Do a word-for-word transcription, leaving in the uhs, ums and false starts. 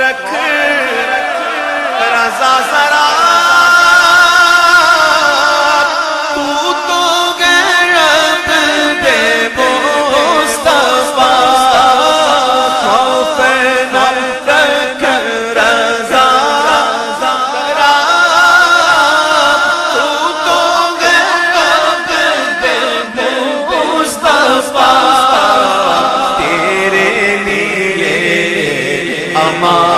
रख रज़ा ज़रा, तू तो गैरत दे मुस्तफ़ा, खौफ न रख रज़ा ज़रा, तू तो गैरत दे मुस्तफ़ा, तेरे लिए अमान